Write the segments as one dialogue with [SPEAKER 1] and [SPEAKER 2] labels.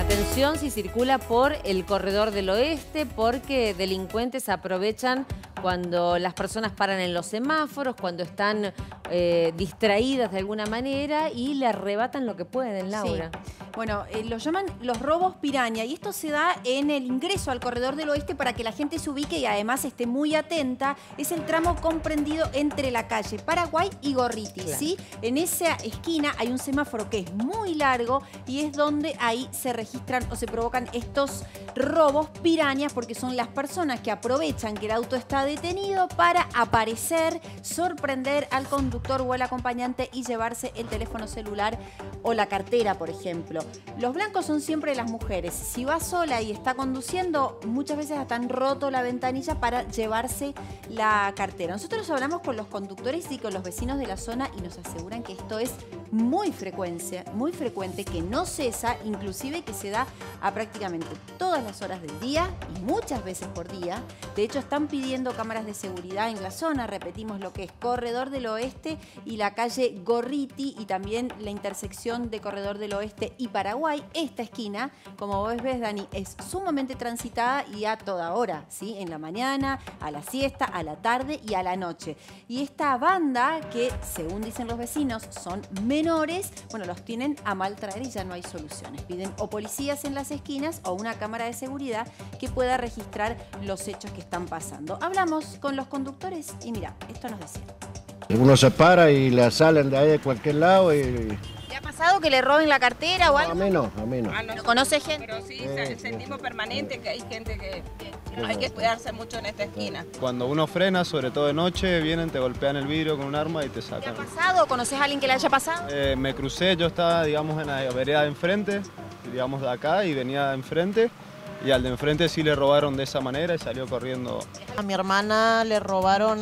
[SPEAKER 1] Atención si circula por el corredor del oeste, porque delincuentes aprovechan cuando las personas paran en los semáforos, cuando están distraídas de alguna manera y le arrebatan lo que pueden, Laura.
[SPEAKER 2] Sí. Bueno, lo llaman los robos piraña y esto se da en el ingreso al corredor del oeste para que la gente se ubique y además esté muy atenta. Es el tramo comprendido entre la calle Paraguay y Gorriti, claro. ¿Sí? En esa esquina hay un semáforo que es muy largo y es donde ahí se registran o se provocan estos robos pirañas porque son las personas que aprovechan que el auto está detenido para aparecer, sorprender al conductor o al acompañante y llevarse el teléfono celular o la cartera, por ejemplo. Los blancos son siempre las mujeres. Si va sola y está conduciendo, muchas veces hasta han roto la ventanilla para llevarse la cartera. Nosotros hablamos con los conductores y con los vecinos de la zona y nos aseguran que esto es muy frecuente, que no cesa, inclusive que se da a prácticamente todas las horas del día y muchas veces por día. De hecho, están pidiendo cámaras de seguridad en la zona. Repetimos lo que es Corredor del Oeste y la calle Gorriti y también la intersección de Corredor del Oeste y Paraguay. Esta esquina, como vos ves, Dani, es sumamente transitada y a toda hora, ¿sí? En la mañana, a la siesta, a la tarde y a la noche. Y esta banda, que según dicen los vecinos, son menores, bueno, los tienen a mal traer y ya no hay soluciones. Piden o policías en las esquinas o una cámara de seguridad que pueda registrar los hechos que están pasando. Hablamos con los conductores y mira, esto nos decía.
[SPEAKER 3] Uno se para y la salen de ahí de cualquier lado y...
[SPEAKER 2] ¿Le ha pasado que le roben la cartera o algo?
[SPEAKER 3] A mí no.
[SPEAKER 2] ¿Lo conoce gente?
[SPEAKER 4] Pero sí, sentimos permanente que hay gente que hay que cuidarse mucho en esta esquina.
[SPEAKER 5] Cuando uno frena, sobre todo de noche, vienen, te golpean el vidrio con un arma y te sacan.
[SPEAKER 2] ¿Te ha pasado? ¿Conoces a alguien que le haya pasado?
[SPEAKER 5] Me crucé, yo estaba, digamos, en la vereda de enfrente, digamos de acá, y venía de enfrente. Y al de enfrente sí le robaron de esa manera y salió corriendo.
[SPEAKER 6] A mi hermana le robaron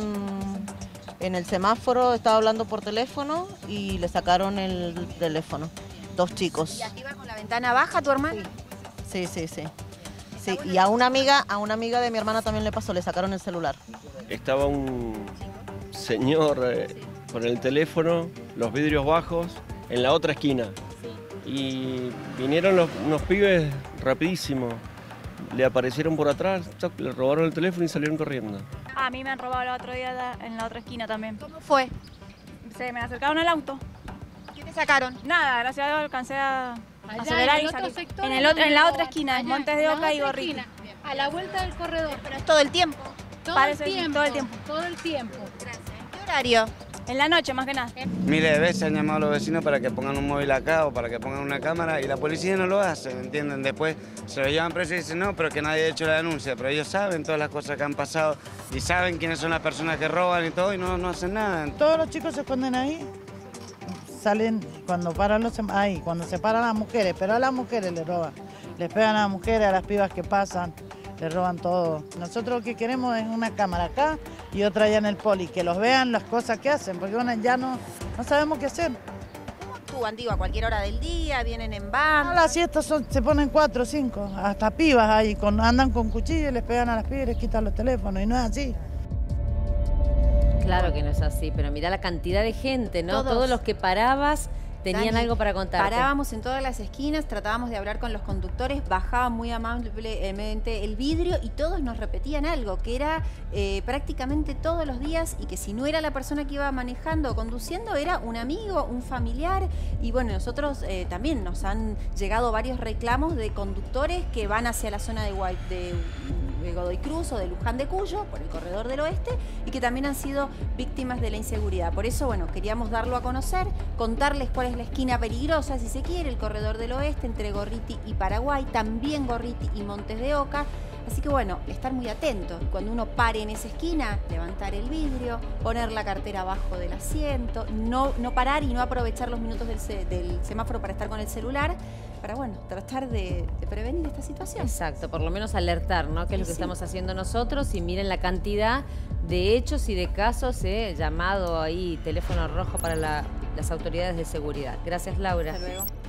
[SPEAKER 6] en el semáforo, estaba hablando por teléfono y le sacaron el teléfono. 2 chicos.
[SPEAKER 2] ¿Y aquí va con la ventana baja tu hermana?
[SPEAKER 6] Sí. Sí, y a una amiga de mi hermana también le pasó, le sacaron el celular.
[SPEAKER 7] Estaba un señor con el teléfono, los vidrios bajos, en la otra esquina. Y vinieron unos pibes rapidísimo. Le aparecieron por atrás, le robaron el teléfono y salieron corriendo.
[SPEAKER 8] A mí me han robado el otro día en la otra esquina también.
[SPEAKER 2] ¿Cómo fue?
[SPEAKER 8] Se me acercaron al auto.
[SPEAKER 2] ¿Qué te sacaron?
[SPEAKER 8] Nada, gracias a Dios alcancé a
[SPEAKER 9] en
[SPEAKER 8] acelerar
[SPEAKER 9] el
[SPEAKER 8] y
[SPEAKER 9] otro
[SPEAKER 8] salir.
[SPEAKER 9] sector,
[SPEAKER 8] En la otra esquina, en Montes de Oca y Gorriti.
[SPEAKER 9] A la vuelta del corredor.
[SPEAKER 2] Pero es todo el tiempo.
[SPEAKER 9] Todo el tiempo.
[SPEAKER 2] Gracias. ¿En qué horario?
[SPEAKER 8] En la noche, más que nada.
[SPEAKER 10] Miles de veces han llamado a los vecinos para que pongan un móvil acá o para que pongan una cámara y la policía no lo hace, ¿me entienden? Después se lo llevan preso y dicen no, pero que nadie ha hecho la denuncia. Pero ellos saben todas las cosas que han pasado y saben quiénes son las personas que roban y todo y no hacen nada.
[SPEAKER 11] Todos los chicos se esconden ahí, salen cuando paran cuando se paran las mujeres, pero a las mujeres les roban. Les pegan a las mujeres, a las pibas que pasan, les roban todo. Nosotros lo que queremos es una cámara acá y otra allá en el poli, que los vean las cosas que hacen, porque bueno, ya no sabemos qué hacer.
[SPEAKER 2] ¿Cómo actúan? Digo, a cualquier hora del día, vienen en banda.
[SPEAKER 11] A las siestas se ponen 4 o 5, hasta pibas ahí, andan con cuchillos y les pegan a las pibas y les quitan los teléfonos, y no es así.
[SPEAKER 1] Claro que no es así, pero mirá la cantidad de gente, ¿no? Todos los que parabas tenían
[SPEAKER 2] Dani,
[SPEAKER 1] algo para contarte.
[SPEAKER 2] Parábamos en todas las esquinas, tratábamos de hablar con los conductores, bajaban muy amablemente el vidrio y todos nos repetían algo, que era prácticamente todos los días y que si no era la persona que iba manejando o conduciendo, era un amigo, un familiar. Y bueno, nosotros también nos han llegado varios reclamos de conductores que van hacia la zona de Godoy Cruz o de Luján de Cuyo, por el Corredor del Oeste, y que también han sido víctimas de la inseguridad. Por eso, bueno, queríamos darlo a conocer, contarles cuál es la esquina peligrosa, si se quiere, el Corredor del Oeste, entre Gorriti y Paraguay, también Gorriti y Montes de Oca. Así que bueno, estar muy atentos. Cuando uno pare en esa esquina, levantar el vidrio, poner la cartera abajo del asiento, no parar y no aprovechar los minutos del semáforo para estar con el celular, para bueno, tratar de prevenir esta situación.
[SPEAKER 1] Exacto, por lo menos alertar, ¿no? Que es lo que estamos haciendo nosotros y miren la cantidad de hechos y de casos, llamado ahí, teléfono rojo para las autoridades de seguridad. Gracias, Laura.
[SPEAKER 2] Hasta luego.